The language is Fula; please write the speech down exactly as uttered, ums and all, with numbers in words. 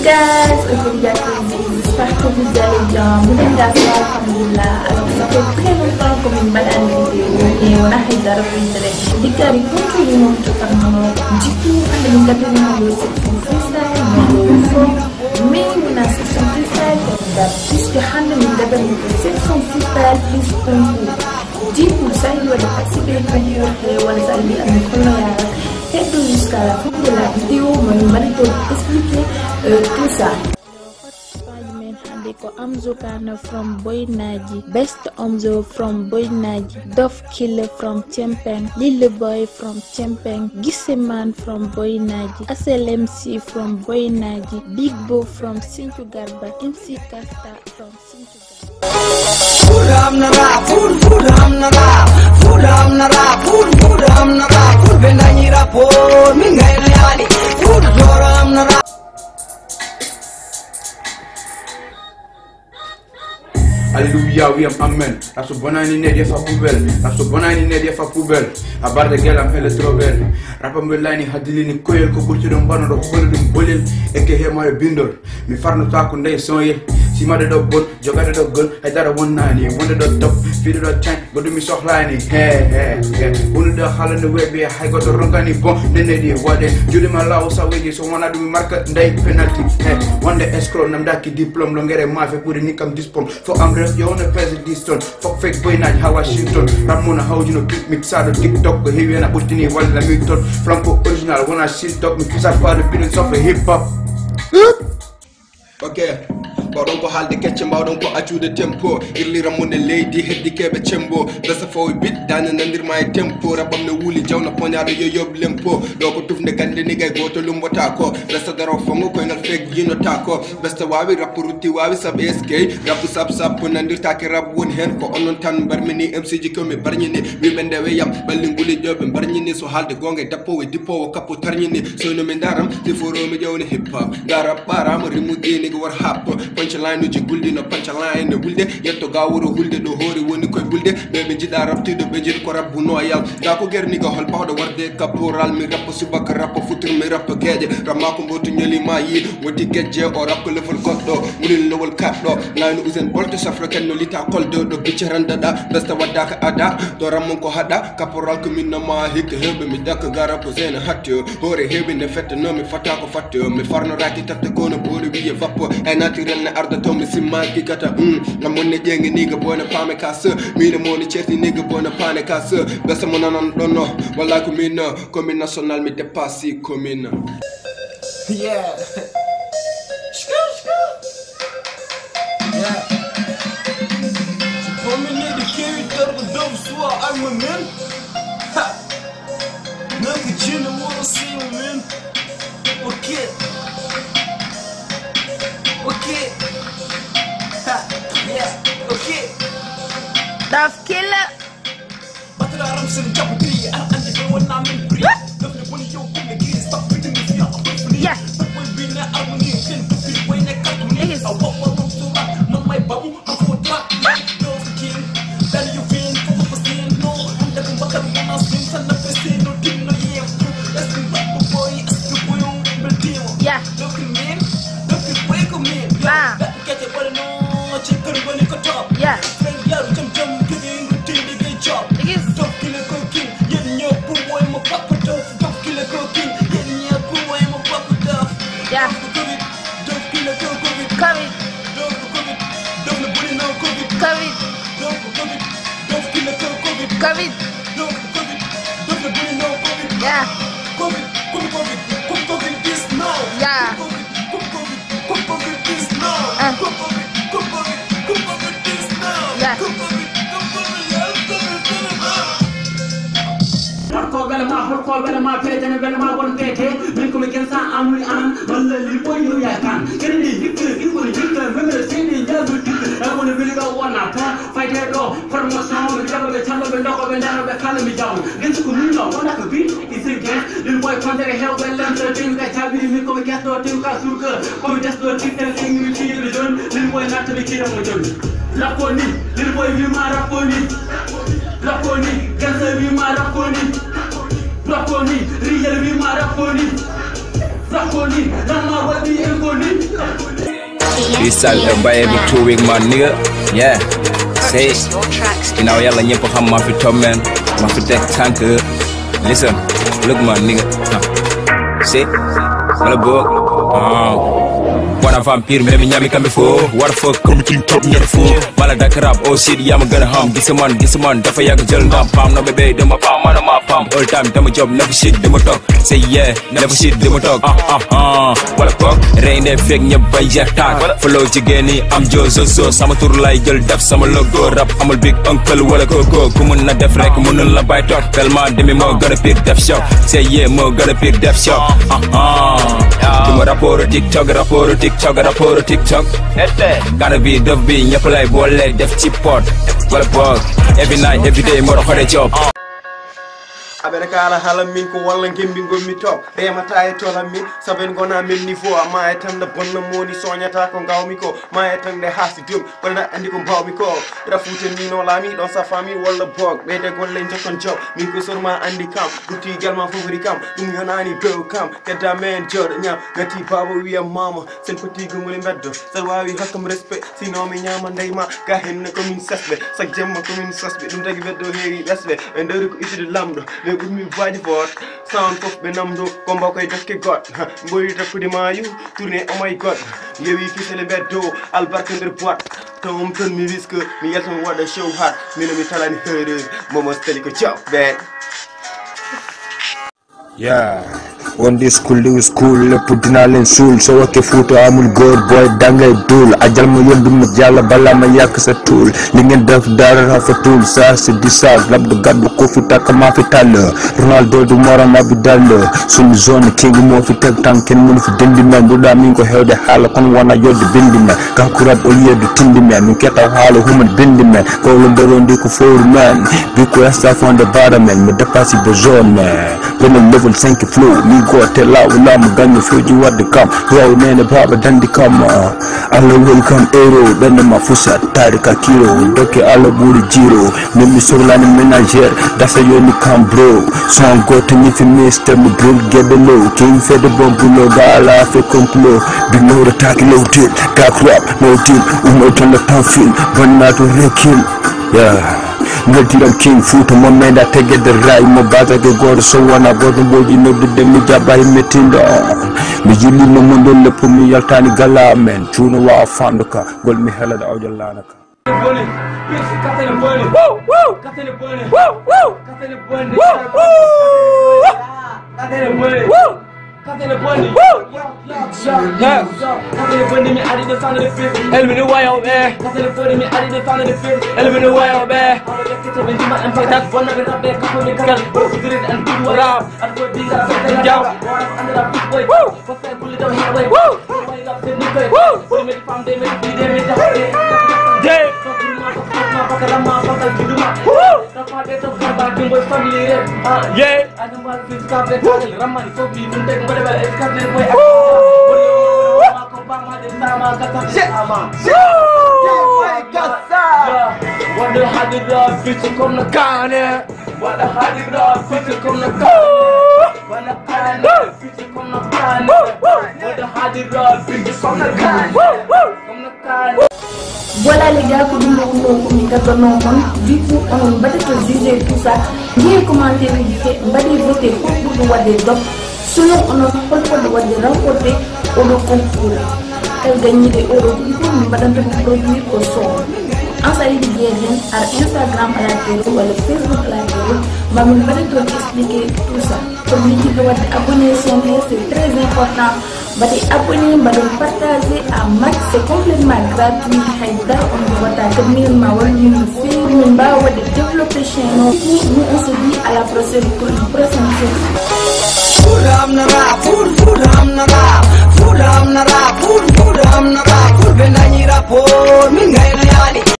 guys, j'espère que vous allez bien. Mon garçon, alhamdoulilah. Alors ça fait très longtemps comme une banane vidéo et on a fait d'arriver des gars qui continuent totalement. Du coup, on a une catégorie de section freestyle, mais on a section freestyle puisque on a une section freestyle plus concours. Du coup, ça il doit participer au concours et on va aller à notre première. Et jusqu'à la fin de la vidéo, je vais vous expliquer euh, tout ça. Amzo kana from boynadji, best Amzo from boynadji, Doff killer from thiemping, little boy from thiemping, Guisse-man from boynadji, S L M C from boynadji, big boy from sinthiou-garba, M C Kasta from sinthiou-garba. Alléluia, oui, amen. La so bonani ne dia fa poubelle. La so bonani ne dia fa poubelle. A bar de gel am hele trobel. Rapa me lani hadili ni koyel ko burti dum bano do ko dum bolel e ke he ma bindol. Mi farno ta ko ndey soyel. Si ma de do bon, jogade do gol, ay dara won nani, wonde do top, fi do tan, go dum mi soxlani. He he he. Wonu do xalande webe hay go do ronkani bon, nene di wade. Judi ma law sa weji so wona dum marka ndey penalty. He, wonde escrow nam daki diplôme lo ngere ma fe pour ni kam dispom. Fo am you on a peasant distance, fuck fake boy night, how I shoot on Ramona, how you know, click mix out of TikTok, but here I put in a one like me thought Franco original, when I shit talk, me kiss out for the business of a hip hop. Okay. Baron ko halde ketche baron ko acude tempo irli ramunde leydi heddi kebe cembo besa fo bit dana nandir may tempo rabam ne wuli jawna poñado yo yob lempo do ko tufne gande ni gay goto lumbota ko besa daro fongo ko ngal fek yinota ko besta wawi rapuruti wawi sab sk rapu sab sab nandir take rab won hen ko onon tan barmini mcj ko me barnyini wi bende we yam balli nguli jobe barnyini so halde gonga dappo we dippo kapo tarnyini so no men daram ti foro mi jawni hip hop dara para mo rimudi ni war hap punchline uji gulde no punchline no gulde yetto gawuro hulde do hori woni koy gulde bebe jida raptude be jid ko rabbu no yal da ko gerni go hol pawdo warde caporal mi rap subaka rap futur mi rap geje ramako mbotu nyeli ma yi woti geje o rap ko level goddo mulil lowol kaddo nanu usen bolte safraken no lita koldo do biceranda da besta wadaka ada do ramon ko hada caporal ko min no ma hik hebe mi dak gara ko zena hatto hore hebe ne fette no mi fata ko fatto mi farno raki tatte ko no bodi wiye vappo e naturel ne arda to mi simma ki kata um na monne jengi niga bona pame kasa mi de moni certi niga bona pane kasa besa mona non donno wala ko min ko min national mi dépassi commune yeah skr skr yeah for me need the character the Doff so I'm a man ha look at you no wanna see me man okay okay yeah, okay. Doff killer. But I am saying double D, and you know I'm in free. Don't want you to make it stop putting me fear. Yeah. But when we are harmony, can do it when I cut me. I walk along to that, not my bubble, I'm for that. Doff king, that you feel for the same. No, I'm the back of one of things and the same. No, no, yeah. Let's be back, boy. Ask the boy on the deal. Yeah. Look at me, look at wake up me. Ah. Get it, but no. Yeah. Yeah. Covid. Covid. Covid. Yeah. Yeah. Ko bela ma fete ne bela ma won tete min ko mi kensa amuli an walla li boy yo ya kan kene ni hikre ki ko ni hikre memre sini jabu tik e woni bili go wona ta fayte do formation mi jabo be tambo be ndoko be ndaro be kala mi jaw gensu ko ni no wona ko bi isi gen li boy kontere hew be lem so tin ka tabi mi ko mi kesto tin ka surka ko mi testo tik tel ing mi ci be don li boy natta be ci mo jon la ko ni li boy wi ma ra ko ni la ko ni gensa wi ma ra ko ni Rakoni, real we maraponi. Rakoni, Rama wadi enkoni. freestyle by every two week my nigga. Yeah. Say it. You know yalla ñepp xam ma fi top man. Ma fi tek tank. Listen. Look my nigga. Huh. See? Wala bok. Oh. Wanna vampire mais mi ñami kambe fo. What the fuck comme king top ñer fo. Mala dak rap oh shit yama gëna xam. Guisse-man Guisse-man dafa yag jël ndam pam no bébé dama pam man ma pam. All time dama job never shit dama tok. Say yeah never shit dama tok. Ah ah ah. Wala bok reine fek ñep bay jeex tak. Follow jigéen ni Amzo zo zo sama tour lay jël def sama logo rap amul big uncle wala koko ku mën na def rek mënul la bay tok. Tellement demi mo gëna pire def show. Say yeah mo gëna pire def show. Ah ah. Duma rapport TikTok rapport TikTok rapport TikTok. Gotta be Doff bi ñëpp lay boole def ci pot. Wala bok every night every day mo doxale job. abere kala hala min ko walla gembi gommi top remata e tola min saben gona men niveau ma e tan de bonna moni soñata ko gawmi ko ma e tan de hasi dum wala andi ko bawmi ko rafute ni no lami don sa fami walla bok be de golle jokon job min ko sorma andi kam duti galma favori kam dum yonani bew kam kedda men jod nya gati babo wi mama sen petit gumul mbeddo sar wawi hakam respect sino mi nyama ndeyma ga hen ko min sasbe sak jemma ko min sasbe dum tagi beddo heeri besbe e ndori ko itude lamdo with me body fort sound of benamdo combo koy dekke god boy takudi mayu tourner oh my god yewi fi sele beddo albarka nder boîte tom ton mi risque mi yaltam wada show hard mi no mi talani heure momo steli ko job ben yeah on this school do school le putina len sul so wake photo amul góor boy dangay dul ajal ma yondu ma jalla bala ma yak sa tool li ngeen def dara fa tool ça c'est du sale lab de gaddu ko fi tak ma fi tal Ronaldo du moram abi dal sun zone king mo fi tek tank ken mun fi dendi men bu da min ko hewde hala kon wana yodde bindi men kankurab o yedu tindi men min keta hala human bindi men ko lo ndorondi ko for man bi ko staff on the bottom men me dépasser de zone man ben level cinq flow mi go tell out wala mo ganyo fuji wadde kam raw nene baba dandi kam alla welcome ero dan ma fusa tarika kiro doke alla buri jiro min mi soglani ménagère dasa yoni kam bro son goto ni fi mister mo bring get the low king fait de bon boulot gala fait complot bi no attack low deal dak rap no deal ou no ton le temps film bon na to rekil yeah ngatiram king futa mo meda tegede ray mo baza ke goto so wana goto boji nodde de mi jabay metindo mi jilli mo mo dolle pour mi yaltani gala men tuno wa fanduka gol mi helada awjal lanaka Katene bondi, yeah. Katene bondi mi adi the sound of the fifth. Elmi the way out there. Katene bondi mi adi the sound of the fifth. Elmi the way out there. All the kids have been doing and fight that one of the there. Couple of girls, both did it and do what up. And for these are something down. Under the big boy, woo. What's that bullet down here, way, woo. Way up in the way, woo. We made fun, they made me, they made the day. Day. Yeah. I don't want to stop it. Ramani so be take whatever it's coming away. What the hell did the future come to kana? What the hell did the future come to kana? What the hell did the future come to kana? What the hell did the future come to kana? Come to kana. Voilà les gars, pour nous du coup on va te juger tout ça. Bien commenter, on va voter pour vous voir des Doff. Selon on a pas le droit de remporter au concours. Elle gagne des euros du coup on va te produire au son. En salut de bienvenue à Instagram à la télé ou à le Facebook à la télé. Mais on va te expliquer tout ça. Comme dit que vous abonner chaîne c'est très important. Bah abonner, bah partager à max, c'est complètement gratuit. Haïda, on va t'accueillir, ma wall, nous faire, nous va développer chez nous. Nous on se dit à la prochaine pour une prochaine chose. Furam nara, fur furam nara, furam nara, fur furam nara, fur benani rapor, mingai nayani.